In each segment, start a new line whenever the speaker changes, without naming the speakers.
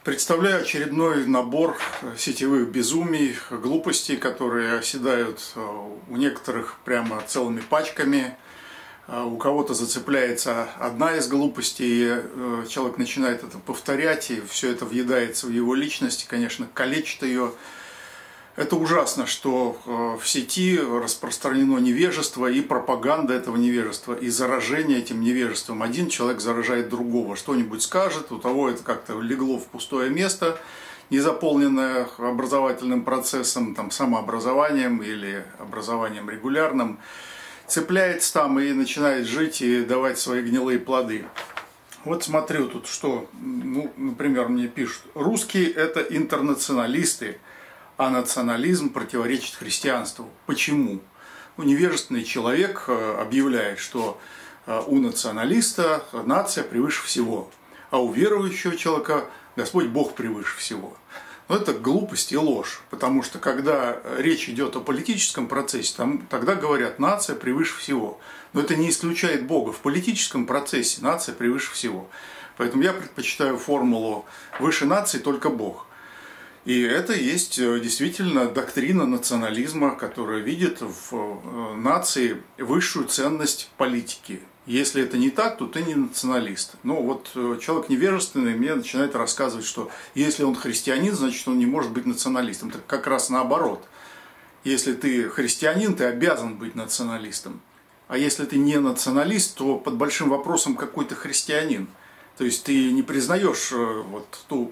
Представляю очередной набор сетевых безумий, глупостей, которые оседают у некоторых прямо целыми пачками. У кого-то зацепляется одна из глупостей, и человек начинает это повторять, и все это въедается в его личность, и, конечно, калечит ее. Это ужасно, что в сети распространено невежество и пропаганда этого невежества, и заражение этим невежеством. Один человек заражает другого, что-нибудь скажет, у того это как-то легло в пустое место, не заполненное образовательным процессом, там, самообразованием или образованием регулярным, цепляется там и начинает жить и давать свои гнилые плоды. Вот смотрю тут, что, например, мне пишут: русские – это интернационалисты, а национализм противоречит христианству. Почему? Невежественный человек объявляет, что у националиста нация превыше всего, а у верующего человека Господь Бог превыше всего. Но это глупость и ложь, потому что когда речь идет о политическом процессе, тогда говорят: нация превыше всего. Но это не исключает Бога. В политическом процессе нация превыше всего. Поэтому я предпочитаю формулу: выше нации только Бог. И это есть действительно доктрина национализма, которая видит в нации высшую ценность политики. Если это не так, то ты не националист. Но вот человек невежественный мне начинает рассказывать, что если он христианин, значит он не может быть националистом. Так как раз наоборот. Если ты христианин, ты обязан быть националистом. А если ты не националист, то под большим вопросом какой ты христианин. То есть ты не признаешь вот ту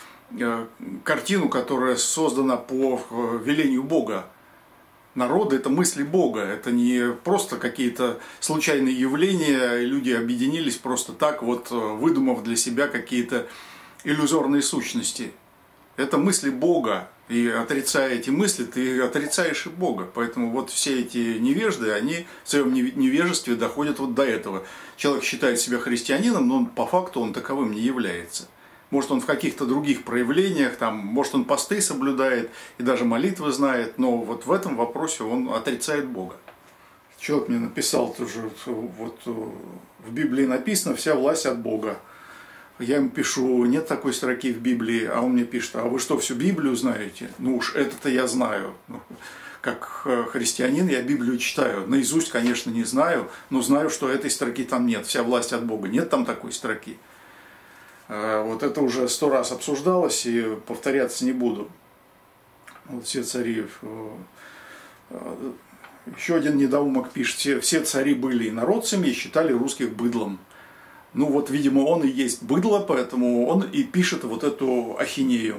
картину, которая создана по велению Бога. Народы – это мысли Бога, это не просто какие-то случайные явления, люди объединились просто так, вот выдумав для себя какие-то иллюзорные сущности. Это мысли Бога, и отрицая эти мысли, ты отрицаешь и Бога. Поэтому вот все эти невежды, они в своем невежестве доходят вот до этого. Человек считает себя христианином, но по факту он таковым не является. Может, он в каких-то других проявлениях, может, он посты соблюдает и даже молитвы знает, но вот в этом вопросе он отрицает Бога. Человек мне написал тоже, вот в Библии написано: вся власть от Бога. Я ему пишу: нет такой строки в Библии, а он мне пишет: а вы что, всю Библию знаете? Ну уж это-то я знаю. Как христианин я Библию читаю. Наизусть, конечно, не знаю, но знаю, что этой строки там нет. Вся власть от Бога. Нет там такой строки. Вот это уже 100 раз обсуждалось, и повторяться не буду. Вот все цари. Еще один недоумок пишет: все цари были инородцами и считали русских быдлом. Ну вот, видимо, он и есть быдло, поэтому он и пишет вот эту ахинею.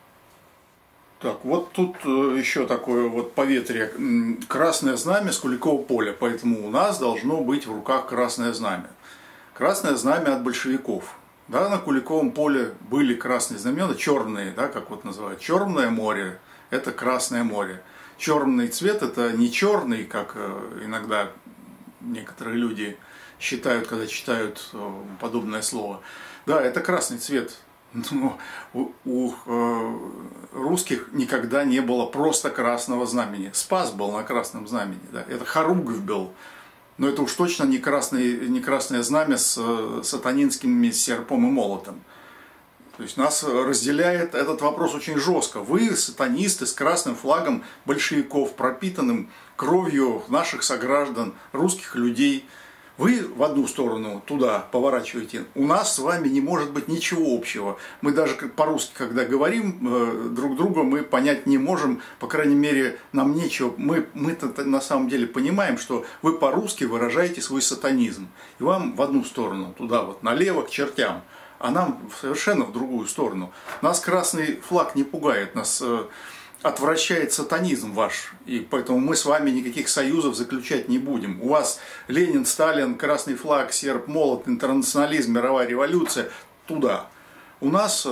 Так, вот тут еще такое вот поветрие. Красное знамя с Куликового поля, поэтому у нас должно быть в руках красное знамя. Красное знамя от большевиков. Да, на Куликовом поле были красные знамена, черные, да, как вот называют. Черное море – это Красное море. Черный цвет – это не черный, как иногда некоторые люди считают, когда читают подобное слово. Да, это красный цвет. Но у русских никогда не было просто красного знамени. Спас был на красном знамени. Да. Это Хоругвь был. Но это уж точно не красное знамя с сатанинским серпом и молотом. То есть нас разделяет этот вопрос очень жестко. Вы сатанисты с красным флагом большевиков, пропитанным кровью наших сограждан, русских людей. Вы в одну сторону туда поворачиваете. У нас с вами не может быть ничего общего. Мы даже по-русски, когда говорим друг друга, мы понять не можем. По крайней мере, нам нечего. Мы-то на самом деле понимаем, что вы по-русски выражаете свой сатанизм. И вам в одну сторону, туда вот, налево, к чертям. А нам совершенно в другую сторону. Нас красный флаг не пугает, нас отвращает сатанизм ваш, и поэтому мы с вами никаких союзов заключать не будем. У вас Ленин, Сталин, красный флаг, серп, молот, интернационализм, мировая революция – туда. У нас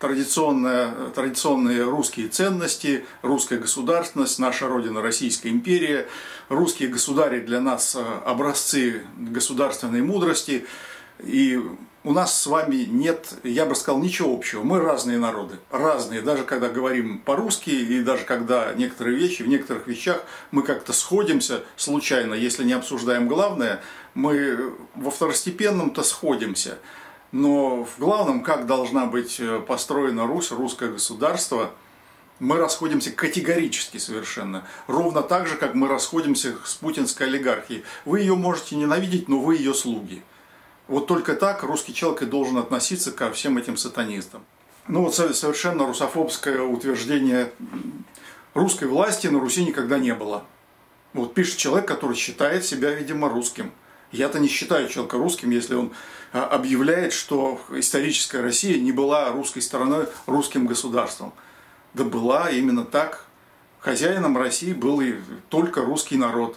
традиционные русские ценности, русская государственность, наша родина Российская империя, русские государи для нас образцы государственной мудрости. И у нас с вами нет, я бы сказал, ничего общего. Мы разные народы, разные. Даже когда говорим по-русски, и даже когда некоторые вещи, в некоторых вещах мы как-то сходимся случайно, если не обсуждаем главное, мы во второстепенном-то сходимся. Но в главном, как должна быть построена Русь, русское государство, мы расходимся категорически совершенно. Ровно так же, как мы расходимся с путинской олигархией. Вы ее можете ненавидеть, но вы ее слуги. Вот только так русский человек и должен относиться ко всем этим сатанистам. Ну вот совершенно русофобское утверждение: русской власти на Руси никогда не было. Вот пишет человек, который считает себя, видимо, русским. Я-то не считаю человека русским, если он объявляет, что историческая Россия не была русской стороной, русским государством. Да была именно так. Хозяином России был и только русский народ.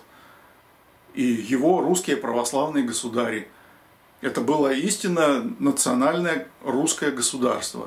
И его русские православные государи. Это было истинно национальное русское государство.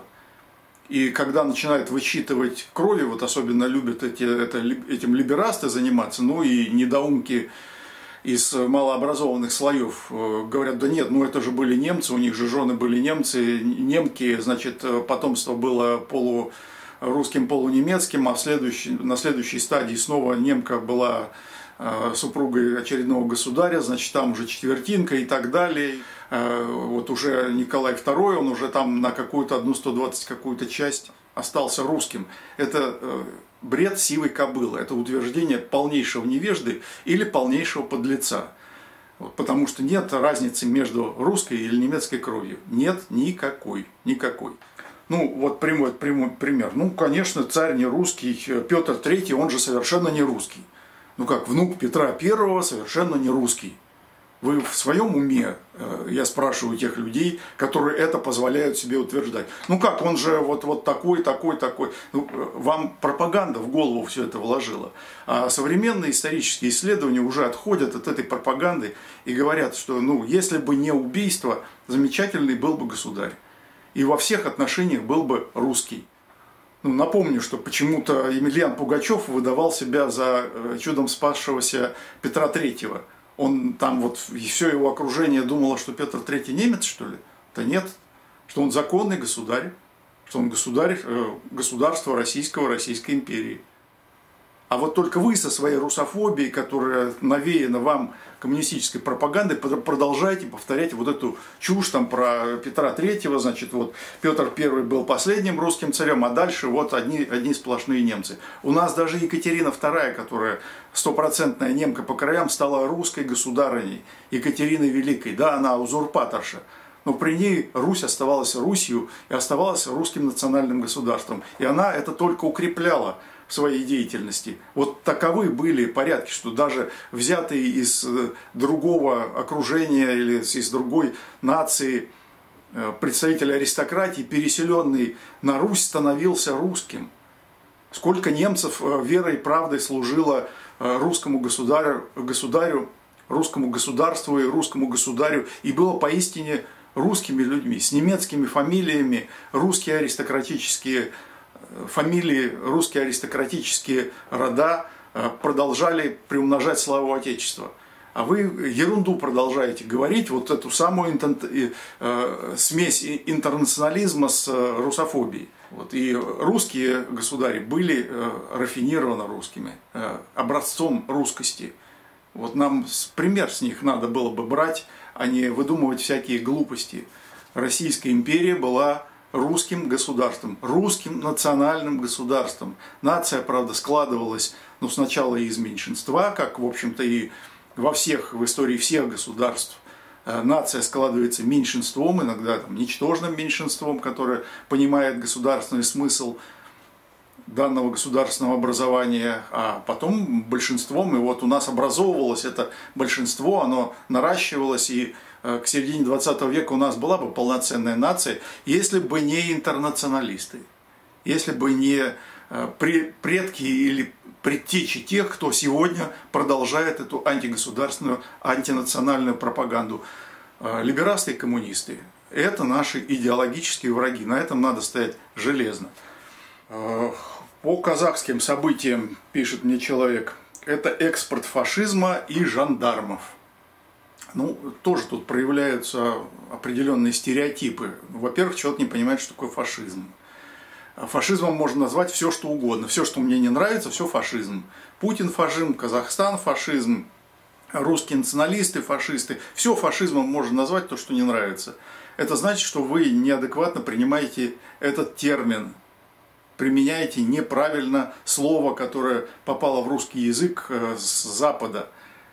И когда начинают вычитывать крови, вот особенно любят этим либерасты заниматься, ну и недоумки из малообразованных слоев говорят: да нет, ну это же были немцы, у них же жены были немцы, немки, значит, потомство было полурусским, полунемецким, а на следующей стадии снова немка была супругой очередного государя, значит, там уже четвертинка и так далее. Вот уже Николай II, он уже там на какую-то одну 120 какую-то часть остался русским. Это бред сивой кобылы, это утверждение полнейшего невежды или полнейшего подлеца. Вот, потому что нет разницы между русской или немецкой кровью. Нет никакой. Ну, вот прямой пример. Ну, конечно, царь не русский, Петр III, он же совершенно не русский. Ну как, внук Петра I совершенно не русский. Вы в своем уме, я спрашиваю тех людей, которые это позволяют себе утверждать. Ну как, он же вот такой. Ну, вам пропаганда в голову все это вложила. А современные исторические исследования уже отходят от этой пропаганды и говорят, что ну, если бы не убийство, замечательный был бы государь. И во всех отношениях был бы русский. Ну, напомню, что почему-то Емельян Пугачев выдавал себя за чудом спасшегося Петра III. Он там вот, и все его окружение думало, что Петр III немец, что ли? Да нет, что он законный государь, что он государь государства российского, Российской империи. А вот только вы со своей русофобией, которая навеяна вам коммунистической пропагандой, продолжаете повторять вот эту чушь там про Петра III, значит, вот Петр I был последним русским царем, а дальше вот одни сплошные немцы. У нас даже Екатерина II, которая стопроцентная немка по краям, стала русской государыней, Екатериной Великой. Да, она узурпаторша, но при ней Русь оставалась Русью и оставалась русским национальным государством. И она это только укрепляла в своей деятельности. Вот таковы были порядки, что даже взятый из другого окружения или из другой нации представитель аристократии, переселенный на Русь, становился русским. Сколько немцев верой и правдой служило русскому государю, русскому государству и русскому государю, и было поистине русскими людьми, с немецкими фамилиями, русские аристократические фамилии, русские аристократические рода продолжали приумножать славу Отечества. А вы ерунду продолжаете говорить, вот эту самую смесь интернационализма с русофобией. Вот. И русские государи были рафинированно русскими, образцом русскости. Вот нам пример с них надо было бы брать, а не выдумывать всякие глупости. Российская империя была русским государством, русским национальным государством. Нация, правда, складывалась сначала из меньшинства, как, в общем-то, и в истории всех государств. Нация складывается меньшинством, иногда ничтожным меньшинством, которое понимает государственный смысл данного государственного образования, а потом большинством. И вот у нас образовывалось это большинство, оно наращивалось, и к середине 20 века у нас была бы полноценная нация, если бы не интернационалисты, если бы не предки или предтечи тех, кто сегодня продолжает эту антигосударственную, антинациональную пропаганду. Либерасты и коммунисты – это наши идеологические враги, на этом надо стоять железно. По казахским событиям, пишет мне человек, это экспорт фашизма и жандармов. Ну, тоже тут проявляются определенные стереотипы. Во-первых, человек не понимает, что такое фашизм. Фашизмом можно назвать все, что угодно. Все, что мне не нравится, все фашизм. Путин фашизм, Казахстан фашизм, русские националисты, фашисты. Все фашизмом можно назвать, то, что не нравится. Это значит, что вы неадекватно принимаете этот термин, применяете неправильно слово, которое попало в русский язык с Запада.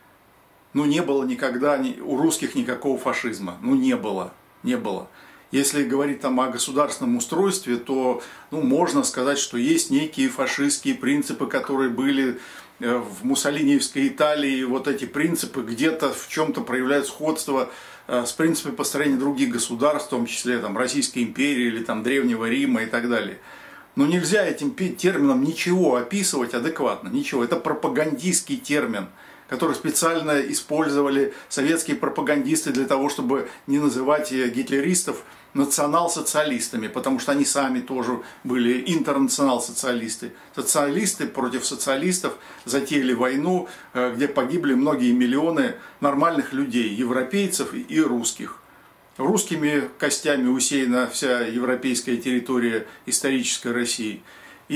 Ну, не было никогда у русских никакого фашизма. Ну, не было. Не было. Если говорить там о государственном устройстве, то можно сказать, что есть некие фашистские принципы, которые были в муссолиниевской Италии. Вот эти принципы где-то в чем-то проявляют сходство с принципами построения других государств, в том числе там, Российской империи или там, Древнего Рима и так далее. Но нельзя этим термином ничего описывать адекватно. Ничего. Это пропагандистский термин, который специально использовали советские пропагандисты для того, чтобы не называть гитлеристов национал-социалистами, потому что они сами тоже были интернационал-социалисты. Социалисты против социалистов затеяли войну, где погибли многие миллионы нормальных людей, европейцев и русских. Русскими костями усеяна вся европейская территория исторической России. И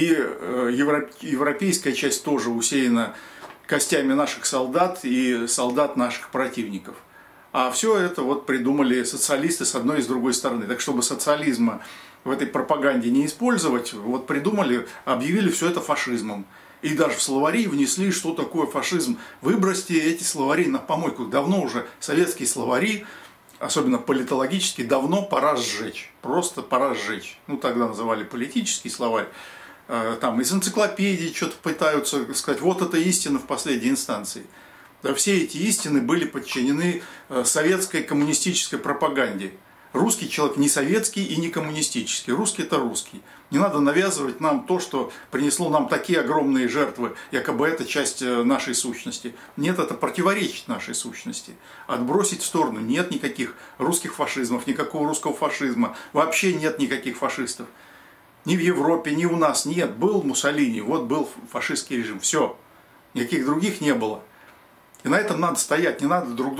европейская часть тоже усеяна костями наших солдат и солдат наших противников. А все это вот придумали социалисты с одной и с другой стороны. Так чтобы социализма в этой пропаганде не использовать, вот придумали, объявили все это фашизмом. И даже в словари внесли, что такое фашизм. Выбросьте эти словари на помойку. Давно уже советские словари, особенно политологические, давно пора сжечь. Просто пора сжечь. Ну, тогда называли политический словарь. Там из энциклопедии что-то пытаются сказать, вот это истина в последней инстанции. Да, все эти истины были подчинены советской коммунистической пропаганде. Русский человек не советский и не коммунистический. Русский – это русский. Не надо навязывать нам то, что принесло нам такие огромные жертвы, якобы это часть нашей сущности. Нет, это противоречит нашей сущности. Отбросить в сторону. Нет никаких русских фашизмов, никакого русского фашизма. Вообще нет никаких фашистов. Ни в Европе, ни у нас нет. Был Муссолини, вот был фашистский режим. Все. Никаких других не было. И на этом надо стоять. Не надо друг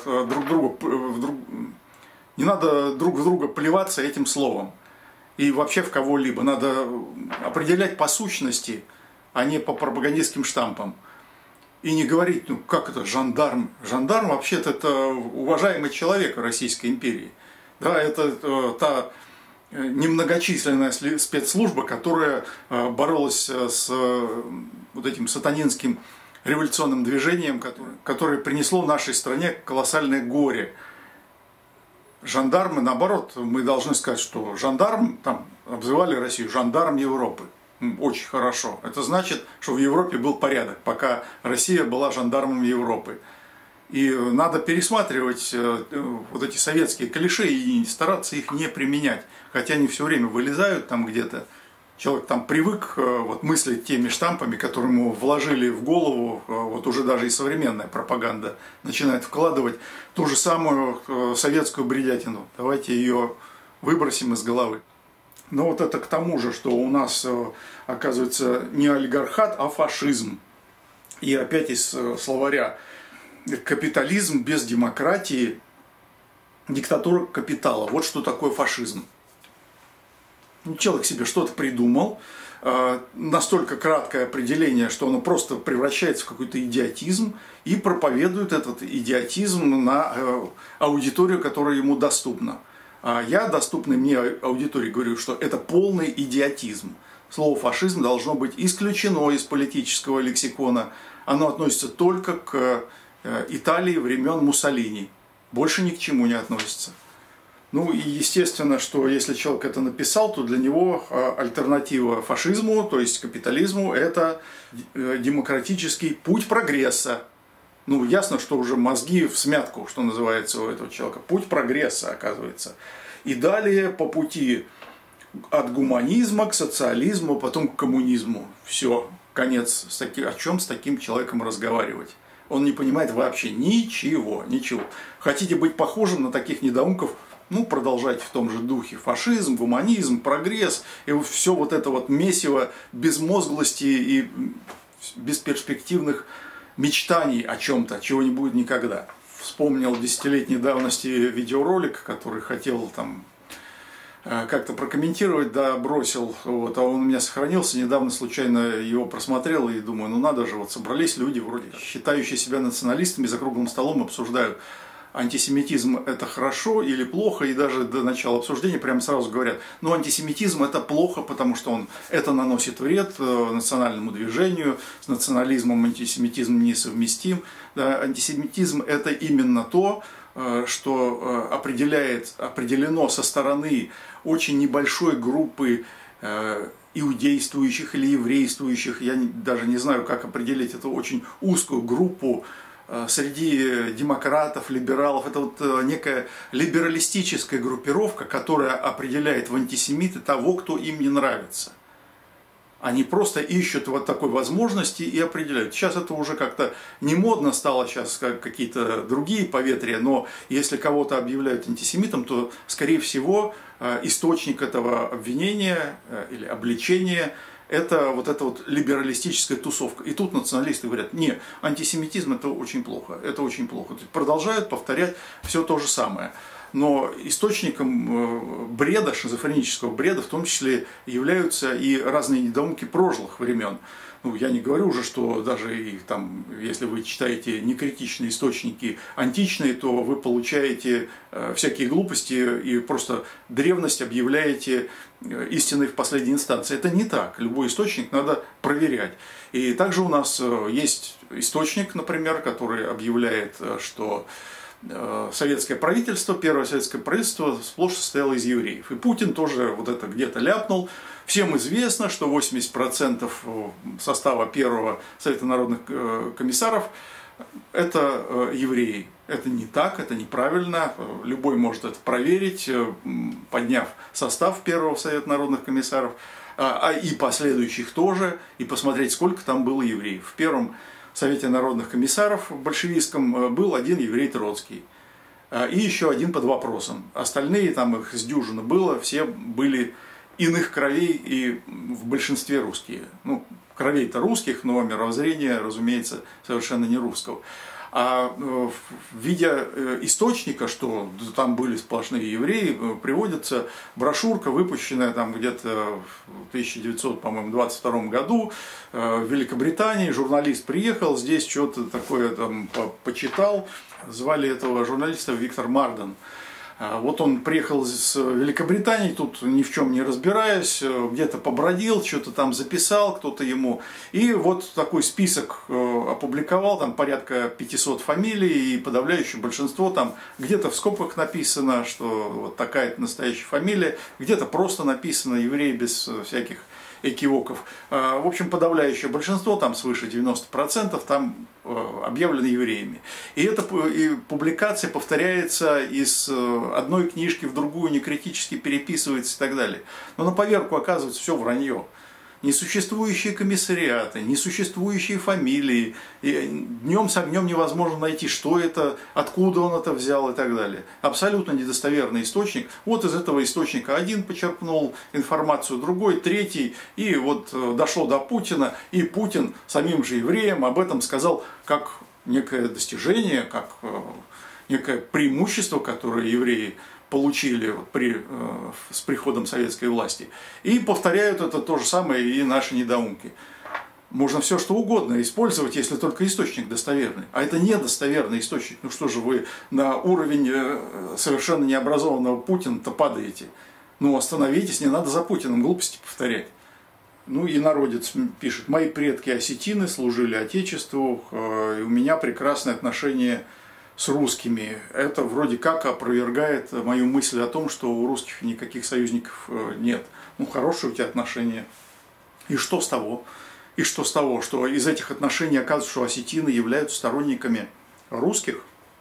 в друга плеваться этим словом. И вообще в кого-либо. Надо определять по сущности, а не по пропагандистским штампам. И не говорить, ну как это, жандарм. Жандарм вообще-то это уважаемый человек Российской империи. Да, это та немногочисленная спецслужба, которая боролась с вот этим сатанинским революционным движением, которое принесло нашей стране колоссальное горе. Жандармы, наоборот, мы должны сказать, что жандарм, там обзывали Россию жандарм Европы. Очень хорошо. Это значит, что в Европе был порядок, пока Россия была жандармом Европы. И надо пересматривать вот эти советские клише и стараться их не применять. Хотя они все время вылезают там где-то. Человек там привык вот, мыслить теми штампами, которые ему вложили в голову, вот уже даже и современная пропаганда начинает вкладывать ту же самую советскую бредятину. Давайте ее выбросим из головы. Но вот это к тому же, что у нас оказывается не олигархат, а фашизм. И опять из словаря: капитализм без демократии, диктатура капитала. Вот что такое фашизм. Человек себе что-то придумал, настолько краткое определение, что оно просто превращается в какой-то идиотизм и проповедует этот идиотизм на аудиторию, которая ему доступна. А я, доступной мне аудитории, говорю, что это полный идиотизм. Слово «фашизм» должно быть исключено из политического лексикона. Оно относится только к Италии времен Муссолини. Больше ни к чему не относится. Ну и естественно, что если человек это написал, то для него альтернатива фашизму, то есть капитализму, это демократический путь прогресса. Ну ясно, что уже мозги в смятку, что называется, у этого человека. Путь прогресса, оказывается. И далее по пути от гуманизма к социализму, потом к коммунизму. Все, конец. О чем с таким человеком разговаривать? Он не понимает вообще ничего, ничего. Хотите быть похожим на таких недоумков? Ну, продолжайте в том же духе. Фашизм, гуманизм, прогресс. И все вот это вот месиво безмозглости и бесперспективных мечтаний о чем-то, чего не будет никогда. Вспомнил 10-летней давности видеоролик, который хотел там как-то прокомментировать, да, бросил, вот, а он у меня сохранился, недавно случайно его просмотрел и думаю, ну надо же, вот собрались люди, вроде считающие себя националистами, за круглым столом обсуждают, антисемитизм это хорошо или плохо, и даже до начала обсуждения прямо сразу говорят, ну антисемитизм это плохо, потому что это наносит вред национальному движению, с национализмом антисемитизм несовместим, да, антисемитизм это именно то, что определено со стороны очень небольшой группы иудействующих или еврействующих, я даже не знаю, как определить эту очень узкую группу среди демократов, либералов. Это вот некая либералистическая группировка, которая определяет в антисемиты того, кто им не нравится. Они просто ищут вот такой возможности и определяют. Сейчас это уже как-то не модно стало, сейчас как какие-то другие поветрия, но если кого-то объявляют антисемитом, то, скорее всего, источник этого обвинения или обличения – это вот либералистическая тусовка. И тут националисты говорят, не, антисемитизм – это очень плохо, это очень плохо. Продолжают повторять все то же самое. Но источником бреда, шизофренического бреда, в том числе являются и разные недоумки прошлых времен. Ну, я не говорю уже, что даже и там, если вы читаете некритичные источники античные, то вы получаете всякие глупости и просто древность объявляете истиной в последней инстанции. Это не так. Любой источник надо проверять. И также у нас есть источник, например, который объявляет, что советское правительство, первое советское правительство сплошь состояло из евреев. И Путин тоже вот это где-то ляпнул. Всем известно, что 80% состава первого Совета народных комиссаров – это евреи. Это не так, это неправильно. Любой может это проверить, подняв состав первого Совета народных комиссаров, и последующих тоже, и посмотреть, сколько там было евреев. В первом Совете народных комиссаров в большевистском был один еврей Троцкий. И еще один под вопросом. Остальные, там их с дюжины было, все были иных кровей и в большинстве русские. Ну, кровей-то русских, но мировоззрение, разумеется, совершенно не русского. А видя источника, что там были сплошные евреи, приводится брошюрка, выпущенная там где-то в 1922 году в Великобритании. Журналист приехал, здесь что-то такое там почитал. Звали этого журналиста Виктор Марден. Вот он приехал из Великобритании, тут ни в чем не разбираясь, где-то побродил, что-то там записал кто-то ему. И вот такой список опубликовал, там порядка 500 фамилий, и подавляющее большинство там где-то в скобках написано, что вот такая-то настоящая фамилия, где-то просто написано евреи без всяких экивоков. В общем, подавляющее большинство, там свыше 90%, там объявлены евреями. И эта публикация повторяется из одной книжки в другую, не критически переписывается и так далее. Но на поверку оказывается все вранье. Несуществующие комиссариаты, несуществующие фамилии. И днем с огнем невозможно найти, что это, откуда он это взял и так далее. Абсолютно недостоверный источник. Вот из этого источника один почерпнул информацию, другой, третий. И вот дошло до Путина. И Путин самим же евреям об этом сказал как некое достижение, как некое преимущество, которое евреи получили с приходом советской власти. И повторяют это то же самое и наши недоумки. Можно все что угодно использовать, если только источник достоверный. А это недостоверный источник. Ну что же вы на уровень совершенно необразованного Путина-то падаете? Ну остановитесь, не надо за Путиным глупости повторять. Ну и народец пишет: мои предки осетины служили Отечеству, и у меня прекрасное отношение с русскими. Это вроде как опровергает мою мысль о том, что у русских никаких союзников нет. Ну, хорошие у тебя отношения. И что с того? И что с того, что из этих отношений оказывается, что осетины являются сторонниками русских?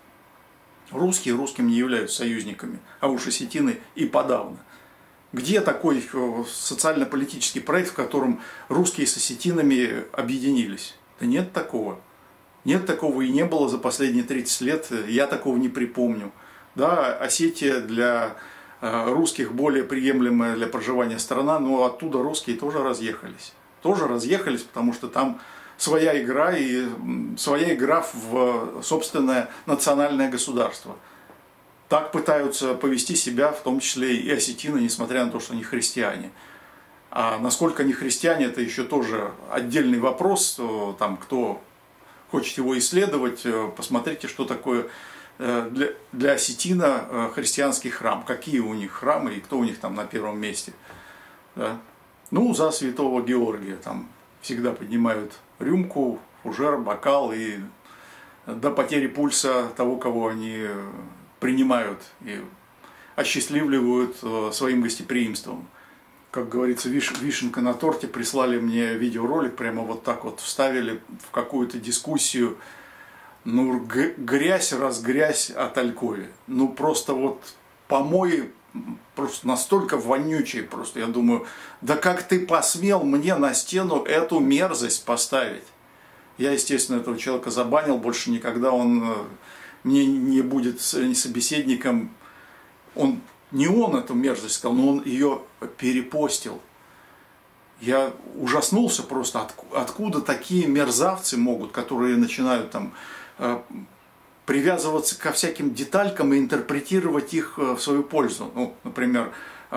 Русские русским не являются союзниками, а уж осетины и подавно. Где такой социально-политический проект, в котором русские с осетинами объединились? Да нет такого. Нет такого и не было за последние 30 лет, я такого не припомню. Да, Осетия для русских более приемлемая для проживания страна, но оттуда русские тоже разъехались. Тоже разъехались, потому что там своя игра и своя игра в собственное национальное государство. Так пытаются повести себя, в том числе и осетины, несмотря на то, что они христиане. А насколько они христиане, это еще тоже отдельный вопрос. Там, кто хочет его исследовать, посмотрите, что такое для осетина христианский храм. Какие у них храмы и кто у них там на первом месте. Да? Ну, за святого Георгия. Там всегда поднимают рюмку, фужер, бокал и до потери пульса того, кого они принимают и осчастливливают своим гостеприимством. Как говорится, вишенка на торте. Прислали мне видеоролик, прямо вот так вот вставили в какую-то дискуссию. Ну, грязь, разгрязь о Талькове. Ну, просто вот помои, просто настолько вонючие, просто я думаю, да как ты посмел мне на стену эту мерзость поставить? Я, естественно, этого человека забанил, больше никогда он мне не будет собеседником. Не он эту мерзость сказал, но он ее перепостил. Я ужаснулся просто, откуда такие мерзавцы могут, которые начинают там привязываться ко всяким деталькам и интерпретировать их в свою пользу. Ну, например,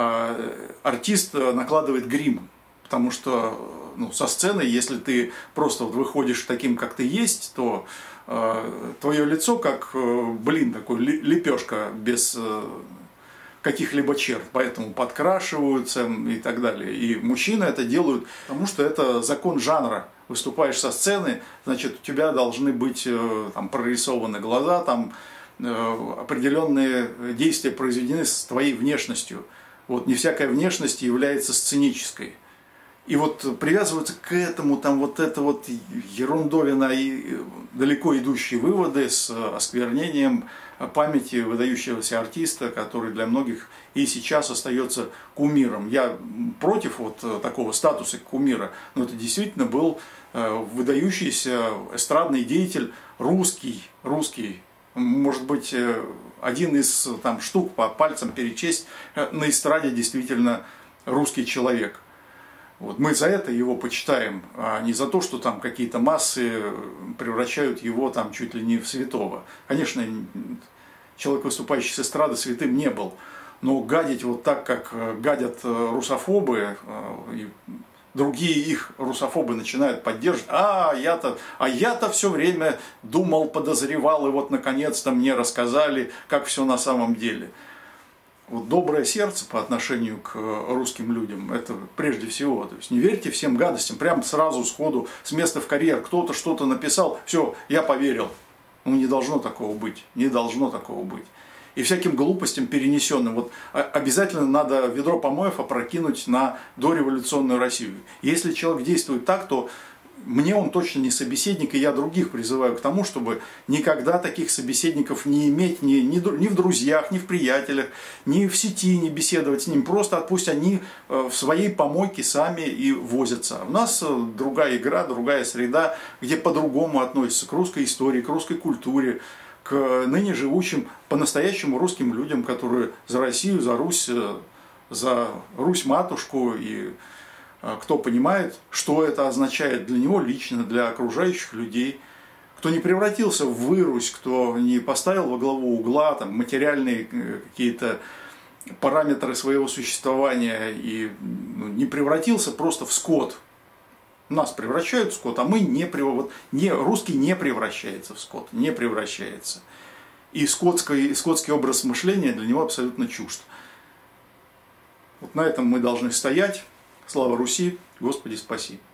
артист накладывает грим, потому что со сцены, если ты просто вот выходишь таким, как ты есть, то твое лицо как, такой лепешка без каких-либо черт, поэтому подкрашиваются и так далее. И мужчины это делают, потому что это закон жанра. Выступаешь со сцены, значит, у тебя должны быть там прорисованы глаза, там определенные действия произведены с твоей внешностью. Вот не всякая внешность является сценической. И вот привязываются к этому, там вот это вот ерундовина и далеко идущие выводы с осквернением памяти выдающегося артиста, который для многих и сейчас остается кумиром. Я против вот такого статуса кумира, но это действительно был выдающийся эстрадный деятель, русский, может быть, один из там штук по пальцам перечесть на эстраде действительно русский человек. Вот. Мы за это его почитаем, а не за то, что там какие-то массы превращают его там чуть ли не в святого. Конечно, человек, выступающий с эстрады, святым не был. Но гадить вот так, как гадят русофобы, и другие их русофобы начинают поддерживать. Я-то все время думал, подозревал, и вот наконец-то мне рассказали, как все на самом деле. Вот доброе сердце по отношению к русским людям, это прежде всего. То есть не верьте всем гадостям, прям сразу сходу, с места в карьер. Кто-то что-то написал, все, я поверил. Ну не должно такого быть, не должно такого быть. И всяким глупостям перенесенным. Вот обязательно надо ведро помоев опрокинуть на дореволюционную Россию. Если человек действует так, то мне он точно не собеседник, и я других призываю к тому, чтобы никогда таких собеседников не иметь ни в друзьях, ни в приятелях, ни в сети не беседовать с ним. Просто пусть они в своей помойке сами и возятся. У нас другая игра, другая среда, где по-другому относятся к русской истории, к русской культуре, к ныне живущим по-настоящему русским людям, которые за Россию, за Русь-матушку и кто понимает, что это означает для него лично, для окружающих людей, кто не превратился в вырусь, кто не поставил во главу угла там, материальные какие-то параметры своего существования и не превратился просто в скот. Нас превращают в скот, а мы русский не превращается в скот, не превращается. И скотский образ мышления для него абсолютно чужд. Вот на этом мы должны стоять. Слава Руси, Господи спаси!